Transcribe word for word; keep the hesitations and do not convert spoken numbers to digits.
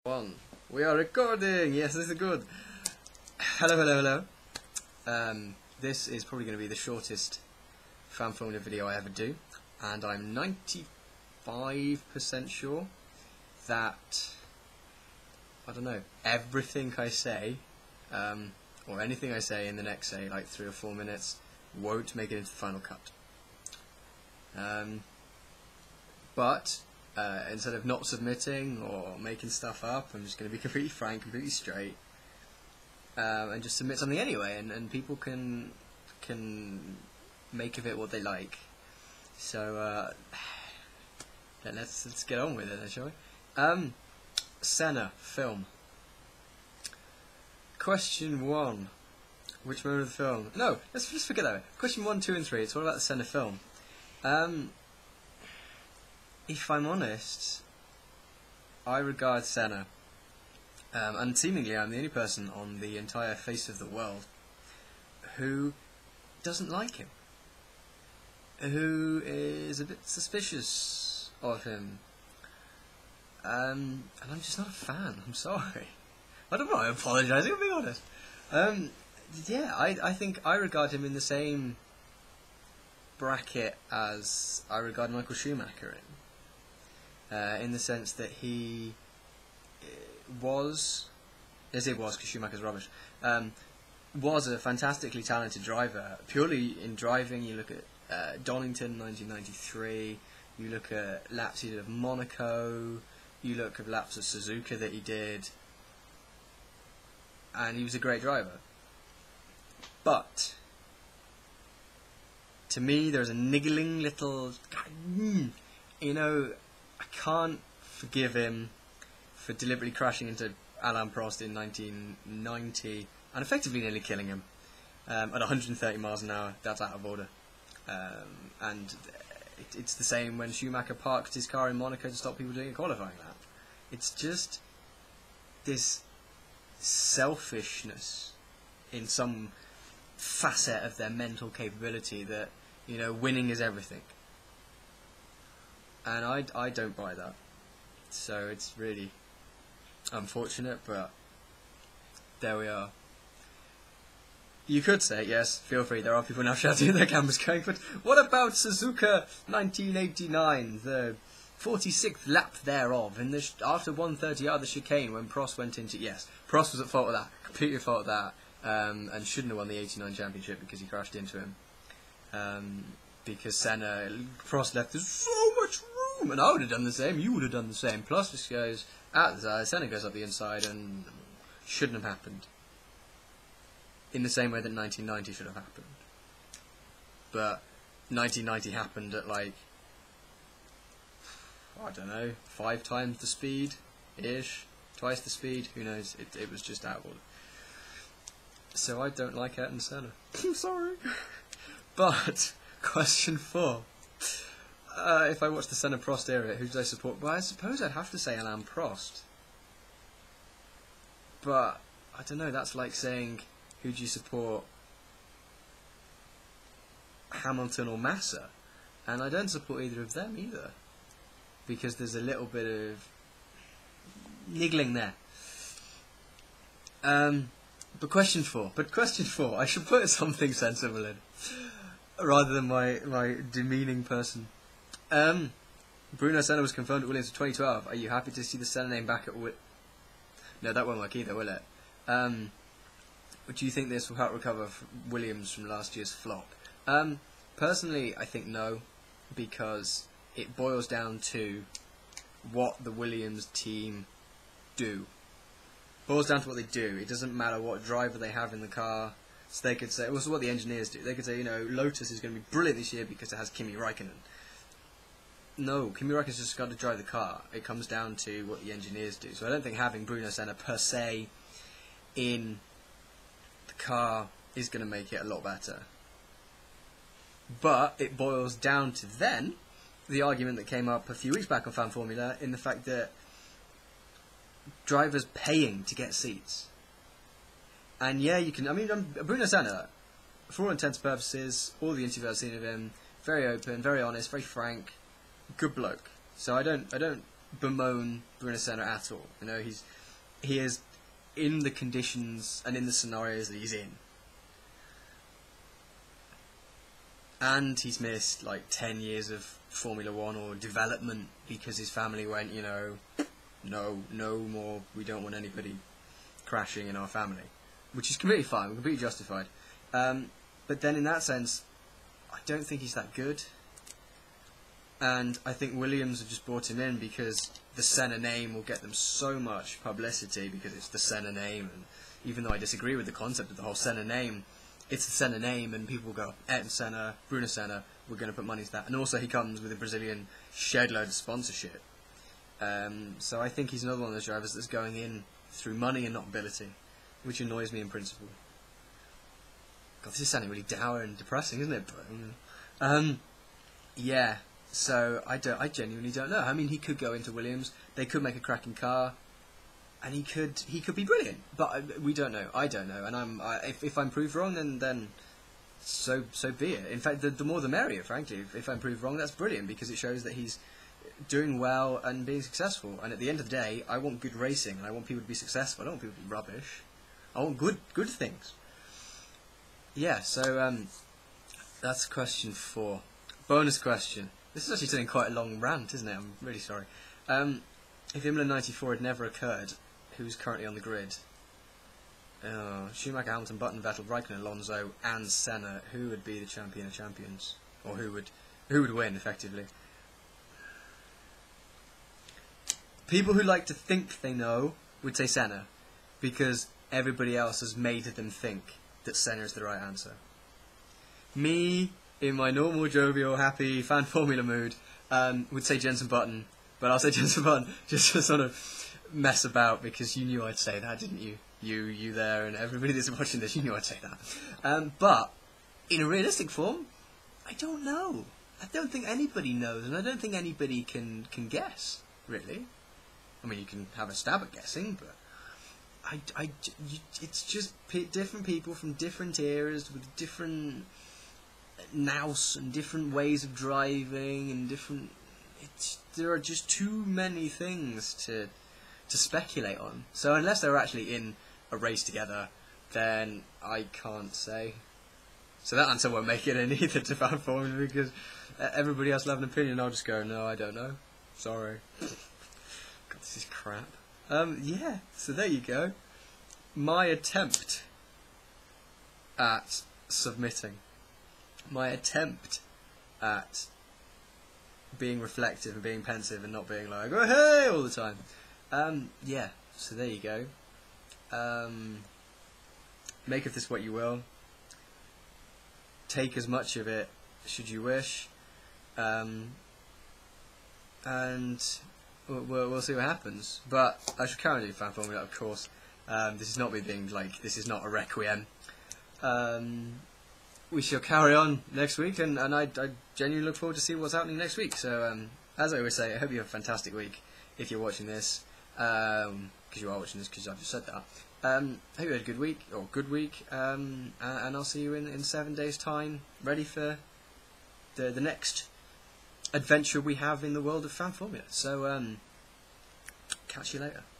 One. We are recording! Yes, this is good. Hello, hello, hello. Um, this is probably going to be the shortest FanFormula video I ever do, and I'm ninety-five percent sure that, I don't know, everything I say, um, or anything I say in the next, say, like three or four minutes, won't make it into the final cut. Um, but, Uh, instead of not submitting or making stuff up, I'm just going to be completely frank, completely straight, um, and just submit something anyway, and, and people can can make of it what they like. So uh, then let's let's get on with it, then, shall we? Um, Senna film. Question one: which moment of the film? No, let's just forget that. Question one, two, and three. It's all about the Senna film. Um. If I'm honest, I regard Senna, um, and seemingly I'm the only person on the entire face of the world who doesn't like him, who is a bit suspicious of him, um, and I'm just not a fan. I'm sorry. I don't know, I'm apologising, I'm being honest. Um, yeah, I, I think I regard him in the same bracket as I regard Michael Schumacher in. Uh, in the sense that he was, as it was, because Schumacher's rubbish, um, was a fantastically talented driver. Purely in driving, you look at uh, Donington, nineteen ninety-three, you look at laps he did of Monaco, you look at laps of Suzuka that he did, and he was a great driver. But, to me, there's a niggling little, you know, I can't forgive him for deliberately crashing into Alain Prost in nineteen ninety and effectively nearly killing him um, at one hundred thirty miles an hour. That's out of order. Um, and it, it's the same when Schumacher parked his car in Monaco to stop people doing a qualifying lap. It's just this selfishness in some facet of their mental capability that, you know, winning is everything. And I, I don't buy that. So it's really unfortunate, but there we are. You could say, yes, feel free, there are people now shouting at their cameras going, but what about Suzuka nineteen eighty-nine, the forty-sixth lap thereof, in the sh after one thirty out of the chicane when Prost went into... Yes, Prost was at fault of that, completely at fault of that, um, and shouldn't have won the eighty-nine championship because he crashed into him. Um, because Senna, Prost left there's so much room, and I would have done the same, you would have done the same. Plus this goes out the side, Senna goes up the inside, and shouldn't have happened. In the same way that nineteen ninety should have happened. But nineteen ninety happened at like, I don't know, five times the speed, ish, twice the speed, who knows, it, it was just out of order. So I don't like Ayrton Senna. I'm sorry. But, question four. Uh, if I watch the Senna Prost era, who do I support? Well, I suppose I'd have to say Alain Prost. But, I don't know, that's like saying, who do you support? Hamilton or Massa? And I don't support either of them either. Because there's a little bit of niggling there. Um, but question four. But question four, I should put something sensible in. Rather than my, my demeaning person. Um, Bruno Senna was confirmed at Williams for twenty twelve. Are you happy to see the Senna name back at Wi No, that won't work either, will it? Um, do you think this will help recover Williams from last year's flop? Um, personally, I think no, because it boils down to what the Williams team do. Boils down to what they do. It doesn't matter what driver they have in the car. So they could say, well, this is what the engineers do. They could say, you know, Lotus is going to be brilliant this year because it has Kimi Raikkonen. No, Kimi Raikkonen's just got to drive the car. It comes down to what the engineers do. So I don't think having Bruno Senna per se in the car is going to make it a lot better. But it boils down to then the argument that came up a few weeks back on FanFormula in the fact that drivers paying to get seats. And yeah, you can, I mean, um, Bruno Senna, for all intents and purposes, all the interviews I've seen of him, very open, very honest, very frank, good bloke. So I don't, I don't bemoan Bruno Senna at all. You know, he's he is in the conditions and in the scenarios that he's in. And he's missed like ten years of Formula One or development because his family went, you know, no, no more, we don't want anybody crashing in our family. Which is completely fine, completely justified. Um, but then in that sense, I don't think he's that good. And I think Williams have just brought him in because the Senna name will get them so much publicity because it's the Senna name. And even though I disagree with the concept of the whole Senna name, it's the Senna name, and people will go, Ayrton Senna, Bruno Senna, we're going to put money to that. And also he comes with a Brazilian shed load of sponsorship. Um, so I think he's another one of those drivers that's going in through money and not ability, which annoys me in principle. God, this is sounding really dour and depressing, isn't it? But, um, yeah, so I don't, I genuinely don't know. I mean, he could go into Williams, they could make a cracking car, and he could he could be brilliant, but we don't know. I don't know, and I'm I, if if I'm proved wrong, then then so so be it. In fact, the, the more the merrier. Frankly, if, if I'm proved wrong, that's brilliant because it shows that he's doing well and being successful. And at the end of the day, I want good racing, and I want people to be successful. I don't want people to be rubbish. I want good good things. Yeah. So um, that's question four. Bonus question. This is actually turning quite a long rant, isn't it? I'm really sorry. Um, if Imola ninety-four had never occurred, who's currently on the grid? Uh, Schumacher, Hamilton, Button, Vettel, Raikkonen, Alonso, and Senna. Who would be the champion of champions, or who would who would win effectively? People who like to think they know would say Senna, because everybody else has made them think that Senna is the right answer. Me, in my normal, jovial, happy fan formula mood, um, would say Jenson Button, but I'll say Jenson Button just to sort of mess about because you knew I'd say that, didn't you? You, you there, and everybody that's watching this, you knew I'd say that. Um, but in a realistic form, I don't know. I don't think anybody knows, and I don't think anybody can can guess really. I mean, you can have a stab at guessing, but I, I, you, it's just p different people from different eras with different nous and different ways of driving and different. It's there are just too many things to to speculate on. So unless they're actually in a race together, then I can't say. So that answer won't make it in either to FanFormula because everybody else will have an opinion. I'll just go, no, I don't know. Sorry. God, this is crap. Um, yeah. So there you go. My attempt at submitting. My attempt at being reflective and being pensive and not being like, oh hey, all the time. Um, yeah, so there you go. Um, make of this what you will. Take as much of it should you wish. Um, and we'll, we'll, we'll see what happens. But I should carry on doing FanFormula, of course. Um, this is not me being like, this is not a requiem. Um, we shall carry on next week, and, and I, I genuinely look forward to see what's happening next week. So, um, as I always say, I hope you have a fantastic week if you're watching this, because um, you are watching this because I've just said that. Um, I hope you had a good week, or good week, um, and, and I'll see you in, in seven days' time, ready for the, the next adventure we have in the world of FanFormula. So, um, catch you later.